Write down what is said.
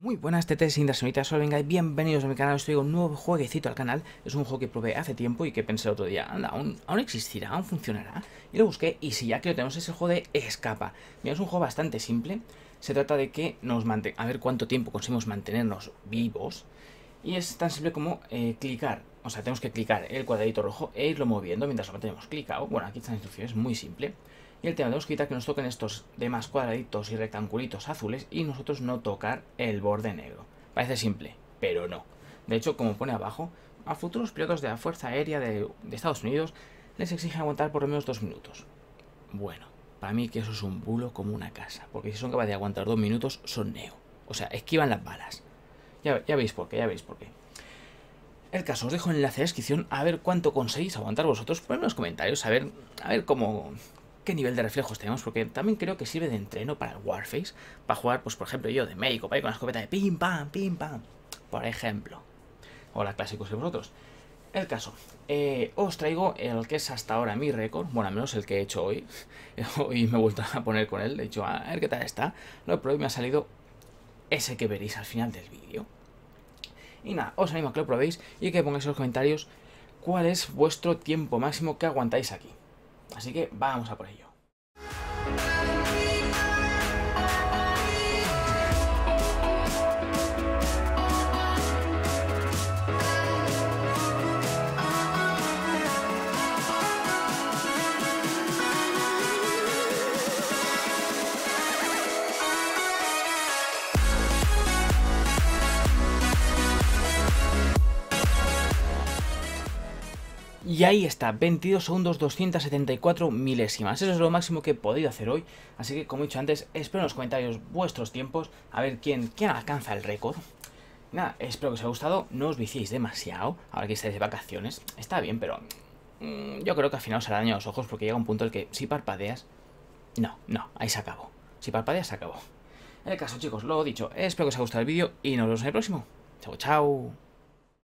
Muy buenas tetes y señoritas, solo venga y bienvenidos a mi canal. Os traigo un nuevo jueguecito al canal. Es un juego que probé hace tiempo y que pensé el otro día, anda, aún existirá, aún funcionará. Y lo busqué y si ya que lo tenemos es el juego de Escapa. Mira, es un juego bastante simple. Se trata de que a ver cuánto tiempo conseguimos mantenernos vivos. Y es tan simple como clicar. O sea, tenemos que clicar el cuadradito rojo e irlo moviendo mientras lo mantenemos clicado. Bueno, aquí están las instrucciones, muy simple. Y el tema, tenemos que evitar que nos toquen estos demás cuadraditos y rectangulitos azules y nosotros no tocar el borde negro. Parece simple, pero no. De hecho, como pone abajo, a futuros pilotos de la Fuerza Aérea de Estados Unidos les exige aguantar por lo menos 2 minutos. Bueno, para mí que eso es un bulo como una casa, porque si son capaces de aguantar 2 minutos, son neo. O sea, esquivan las balas. Ya veis por qué, ya veis por qué. El caso, os dejo el enlace en la descripción a ver cuánto conseguís aguantar vosotros. Ponedme en los comentarios a ver qué nivel de reflejos tenemos, porque también creo que sirve de entreno para el Warface, para jugar, pues por ejemplo, yo de médico, para ir con la escopeta de pim pam, por ejemplo. Hola, clásicos de vosotros. El caso, os traigo el que es hasta ahora mi récord, bueno, al menos el que he hecho hoy. Hoy me he vuelto a poner con él, he dicho, a ver qué tal está. Lo probé y me ha salido ese que veréis al final del vídeo. Y nada, os animo a que lo probéis y que pongáis en los comentarios cuál es vuestro tiempo máximo que aguantáis aquí. Así que vamos a por ello. Y ahí está, 22 segundos 274 milésimas. Eso es lo máximo que he podido hacer hoy. Así que, como he dicho antes, espero en los comentarios vuestros tiempos. A ver quién alcanza el récord. Nada, espero que os haya gustado. No os viciéis demasiado. Ahora que estáis de vacaciones. Está bien, pero yo creo que al final os hará daño a los ojos. Porque llega un punto en el que si parpadeas... No, ahí se acabó. Si parpadeas, se acabó. En el caso, chicos, lo dicho, espero que os haya gustado el vídeo. Y nos vemos en el próximo. Chao, chao.